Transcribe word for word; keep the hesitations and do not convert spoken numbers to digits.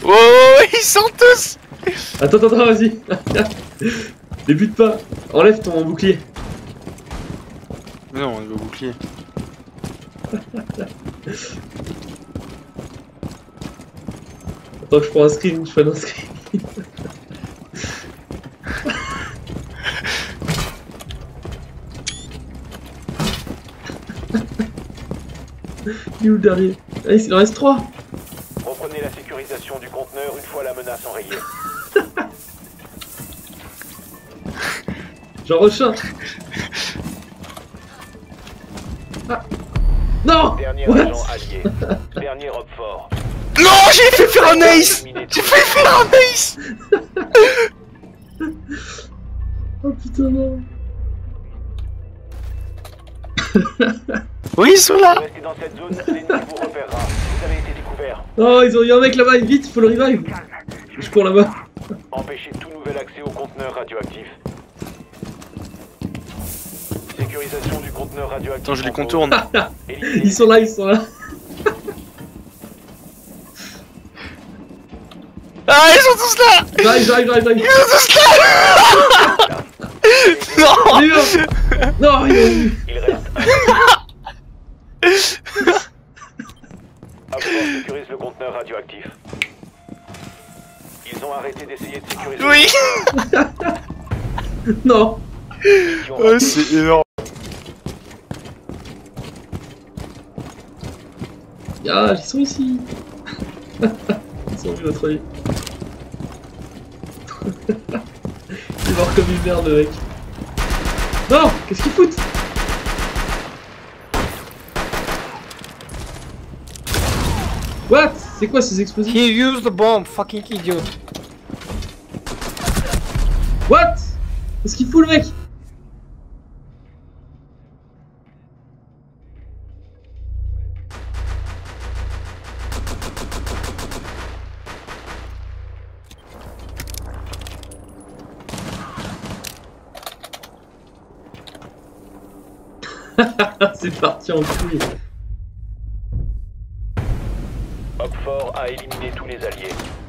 Oh, ils sont tous. Attends, attends, attends, vas-y. Les bute pas. Enlève ton bouclier. Non, on est au bouclier. Attends que je prends un screen, je fais un screen. Il est où le dernier? Ah, il en reste trois. Reprenez la sécurisation du conteneur une fois la menace enrayée. J'en rechin. Ah. Non. Dernier What? agent allié. Dernier robe fort. Non, j'ai fait faire un ace. J'ai fait faire un ace. Oh putain non. Oui, ils sont là. Restez dans cette zone, l'ennemi vous repérera. Vous avez été découvert. Oh, ils ont eu un mec là-bas, vite, il faut le revive. Je cours là-bas. Empêchez tout nouvel accès au conteneur radioactif. Sécurisation du conteneur radioactif. Attends, je les contourne. Ils sont là, ils sont là. Ah, ils sont tous là. J'arrive, j'arrive, j'arrive, j'arrive. Ils sont tous là. Non. J'ai eu un- Non, il est eu. Il reste un. Absor sécurise le conteneur radioactif. Ils ont arrêté d'essayer de sécuriser. Oui. Non. Oh, c'est énorme. Ah, ils sont ici. Ils sont venus notre vie. Il est mort comme une merde, le mec. Non, qu'est-ce qu'ils foutent? What? C'est quoi ces explosifs? He used the bomb, fucking idiot. What? Qu'est-ce qu'il fout le mec? C'est parti en couille. Hopfort a éliminé tous les alliés.